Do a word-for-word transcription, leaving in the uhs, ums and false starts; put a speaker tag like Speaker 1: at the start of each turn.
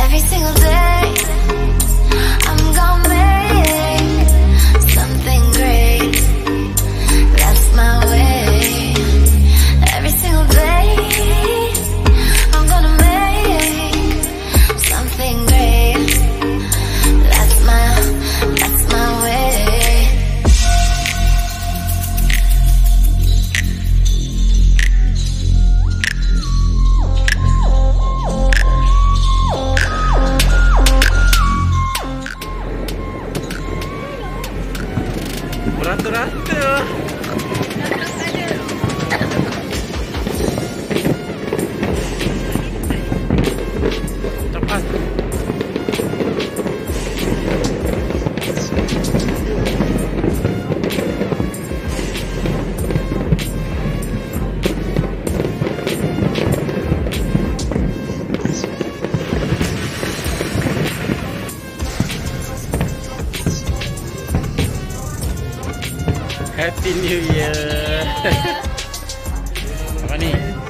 Speaker 1: Every single day I'm gonna make something great. That's my way. Every single day I'm gonna make something great. That's my, that's my way.
Speaker 2: Rata-rata cepat. Happy New Year. Apa ni?